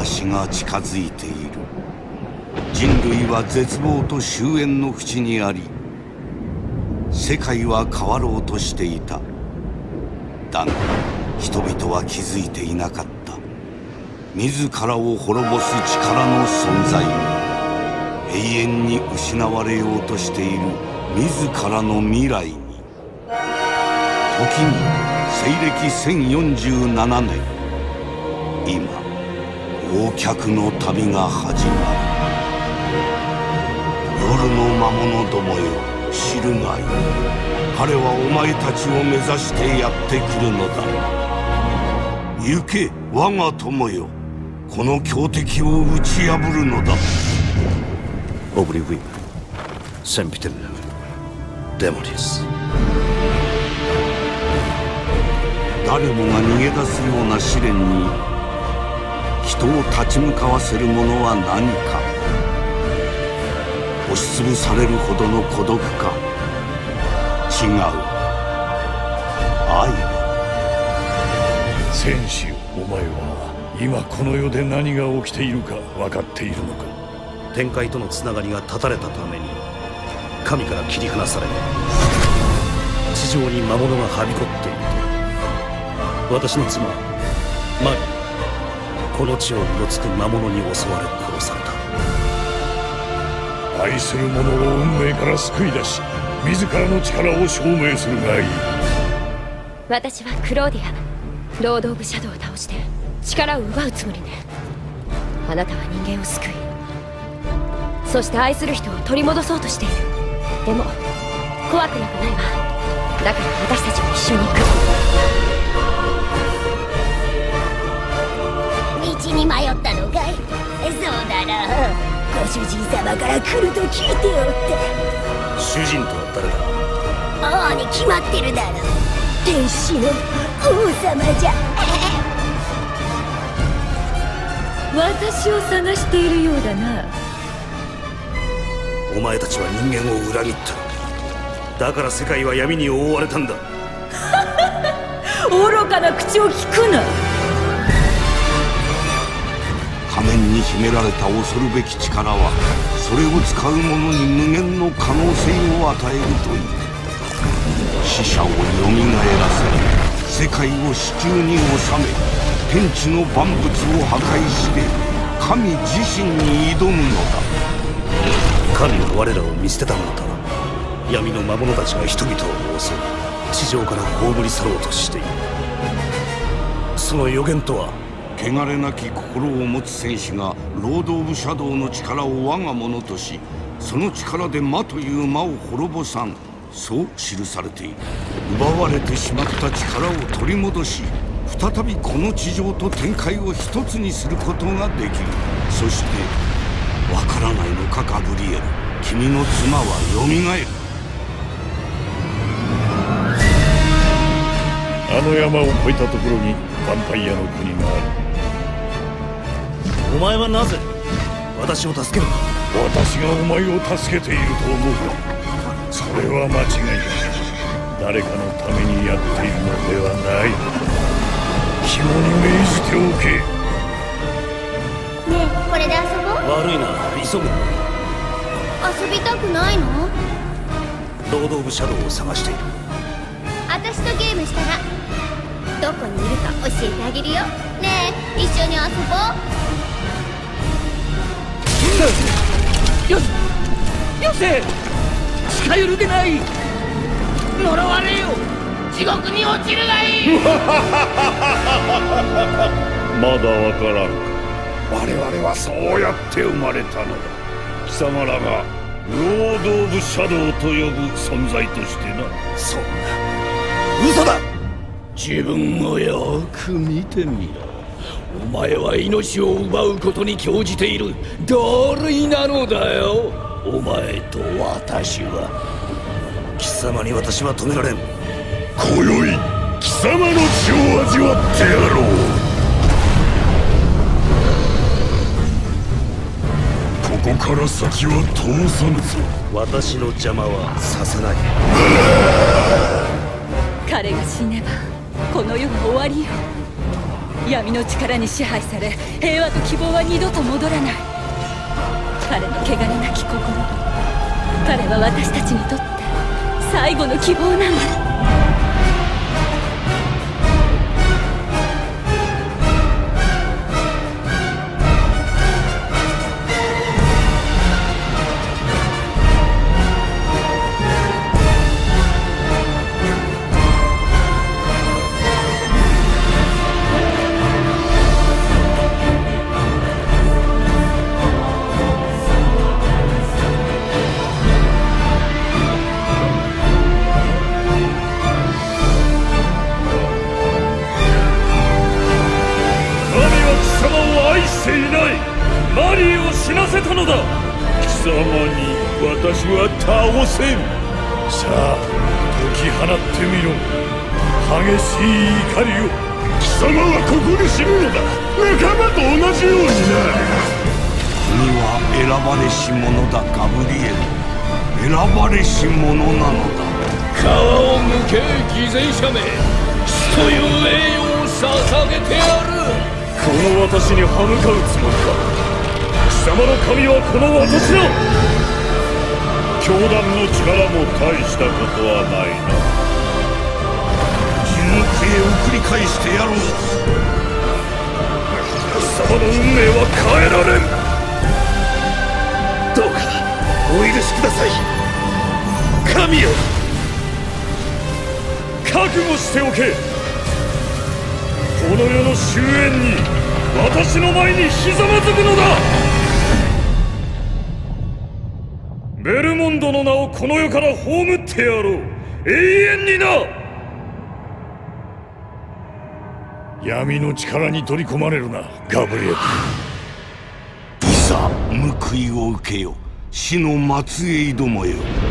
死が近づいている。人類は絶望と終焉の淵にあり、世界は変わろうとしていた。だが人々は気づいていなかった。自らを滅ぼす力の存在に、永遠に失われようとしている自らの未来に。時に西暦1047年、今忘却の旅が始まる。夜の魔物どもよ、知るがいい。彼はお前たちを目指してやってくるのだ。行け我が友よ、この強敵を打ち破るのだ。 オブリウィン、センピテル、デモリス。 誰もが逃げ出すような試練に人を立ち向かわせるものは何か。押しつぶされるほどの孤独か、違う愛。 戦士よ、お前は今この世で何が起きているか分かっているのか。 天界とのつながりが断たれたために神から切り離され、地上に魔物がはびこっていると私の妻マリ、この地をうろつく魔物に襲われ殺された。 愛する者を運命から救い出し、自らの力を証明するがいい。 私はクローディア、ロード・オブ・シャドウを倒して力を奪うつもりね。あなたは人間を救い、そして愛する人を取り戻そうとしている。でも怖くなんかないわ。だから私たちも一緒に行く。 道に迷ったのかい？そうだな、ご主人様から来ると聞いておった。 主人とは誰だ？ 王に決まってるだろう。天使の王様じゃ。 私を探しているようだな。 お前たちは人間を裏切った。だから世界は闇に覆われたんだ。 愚かな口を聞くな。 仮面に秘められた恐るべき力は、それを使う者に無限の可能性を与えるという。死者をよみがえらせ、世界を手中に収め、天地の万物を破壊して神自身に挑むのだ。 神は我らを見捨てたのだ。闇の魔物たちが人々を襲い、地上から葬り去ろうとしている。その予言とは、 汚れなき心を持つ戦士がロード・オブ・シャドウの力を我が物とし、その力で魔という魔を滅ぼさん、そう記されている。奪われてしまった力を取り戻し、再びこの地上と天界を一つにすることができる。そしてわからないのかガブリエル、君の妻はよみがえる。 あの山を越えたところにヴァンパイアの国がある。 お前はなぜ私を助けるのか？ 私がお前を助けていると思うか？それは間違いだ。誰かのためにやっているのではない。肝に銘じておけ。 ねえ、これで遊ぼう。 悪いな、急ぐ。 遊びたくないの？ ロード・オブ・シャドウを探している。 私とゲームしたらどこにいるか教えてあげるよ。ねえ、一緒に遊ぼう。 よせ、近寄るでない。呪われよ、地獄に落ちるがいい。 まだわからんか。我々はそうやって生まれたのだ。貴様らがロード・オブ・シャドウと呼ぶ存在としてな。 そんな嘘だ。 自分をよく見てみろ。お前は命を奪うことに興じている同類なのだよ。お前と私は。 貴様に私は止められん。 今宵貴様の血を味わってやろう。ここから先は通さぬぞ。 私の邪魔はさせない。 彼が死ねばこの世は終わりよ。 闇の力に支配され、平和と希望は二度と戻らない。彼の汚れなき心、彼は私たちにとって最後の希望なんだ。 私は倒せん。さあ解き放ってみろ、激しい怒りを。貴様はここで死ぬのだ。仲間と同じようにな。 君は選ばれし者だ、ガブリエル。選ばれし者なのだ。 皮をむけ、偽善者め。死という栄誉を捧げてやる。 この私に歯向かうつもりか。貴様の神はこの私だ。教団の力も大したことはないな。 地獄へ送り返してやろう。 貴様の運命は変えられん。 どうかお許しください、神よ。 覚悟しておけ。この世の終焉に私の前にひざまずくのだ。ベルモンドの名をこの世から葬ってやろう、永遠にな。闇の力に取り込まれるな、ガブリエル。 いざ報いを受けよ、死の末裔どもよ。